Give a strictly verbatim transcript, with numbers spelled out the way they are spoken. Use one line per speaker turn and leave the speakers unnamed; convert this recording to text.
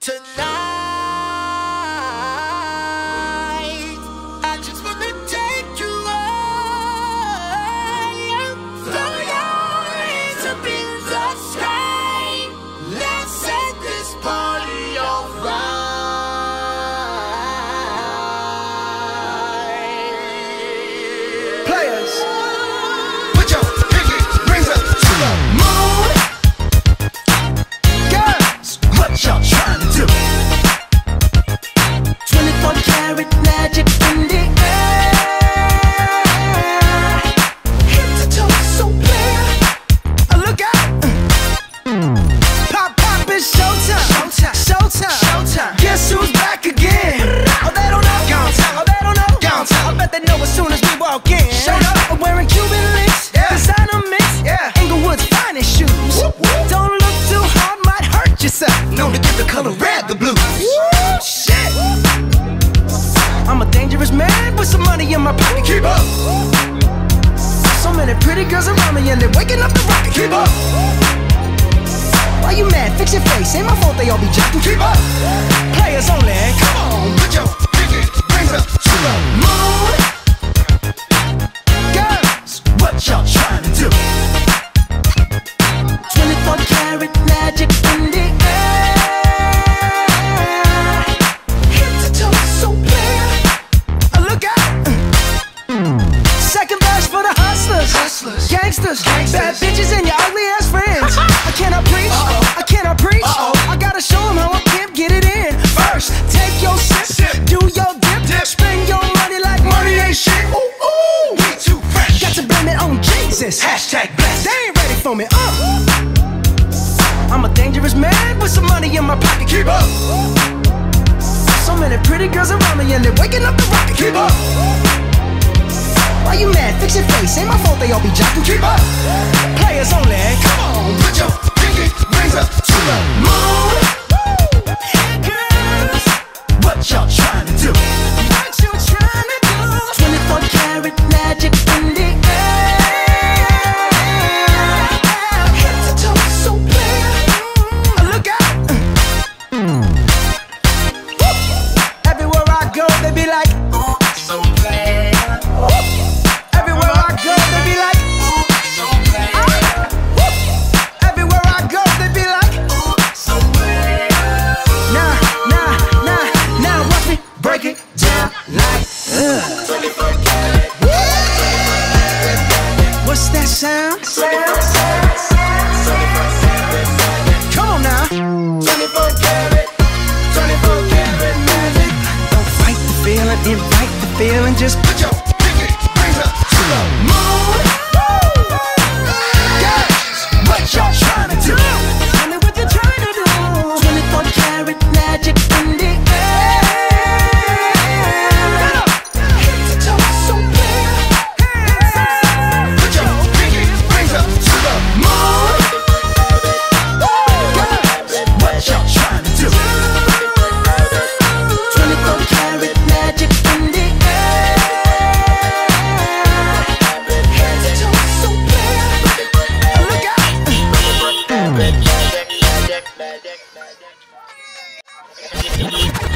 Tonight, I just wanna take you high. Throw your hands up in the sky. Let's set this party on fire.
Players, put your pinky rings up to the moon. Girls, what y'all trying to do?
twenty-four karat magic in the air. Head to toe, so clear.
Oh, look out! Pop, pop, it's showtime. Showtime, showtime, showtime. Guess who's back again? Oh, they don't know. Gone time. Oh, they don't know. Gone time. I bet they know as soon as we walk in. Showed up. I'm wearing Cuban links. Yeah. Designer mix. Yeah. Inglewood's finest shoes. Whoop, whoop. Don't look too hard, might hurt yourself. Known to give the color red the blues. Woo, shit. I'm a dangerous man with some money in my pocket. Keep up. So many pretty girls around me and they're waking up the rocket. Keep up. Why you mad? Fix your face. Ain't my fault they all be jocking. Keep up. Players only. Come on, put your pinky rings up to the moon. Girls, what y'all trying to do?
twenty-four karat magic in the air. Head to toe, so clear.
Oh, look out! Second verse for the hustlers, hustlers, gangsters, gangsters, bad bitches and your ugly ass friends. I cannot preach, uh-oh. I cannot preach. Uh-oh. I gotta show them how a pimp get it in. First, take your sip, sip. Do your dip, dip, spend your money like money ain't shit. Ooh, ooh, we too fresh. Got to blame it on Jesus. Hashtag blessed. They ain't ready for me. Uh. I'm a dangerous man with some money in my pocket. Keep up. So many pretty girls around me and they're waking up the rocket. Keep up. Why you mad? Fix your face. Ain't my fault they all be jocking. Keep up. Players only. Come on, put your pinky rings up to the moon. Girls, what y'all trying to do? What you trying to do?
twenty-four karat magic in the air. Head to toe, so clear.
Oh, look out! Everywhere I go, they be like,
Ooh, so clear.
everywhere I go, they be like,
Ooh, so clear.
everywhere I go, they be like,
Ooh, so clear.
nah, nah, nah, now watch me break it down like, uh.
twenty-four karat.
What's that sound? Come on now.
twenty-four karat. twenty-four karat magic.
Don't fight the feeling, invite the feeling. Just put your pinky rings up to the moon. Girls, what y'all trying to do? Tell me what you're trying to do.
twenty-four karat magic in the air. Head to toe, so clear.
Put your pinky rings up to the moon. Girls, what y'all trying to do?
twenty-four karat magic in the air. Head to toe, so clear.
Look out!
Magic, magic, magic, magic, magic.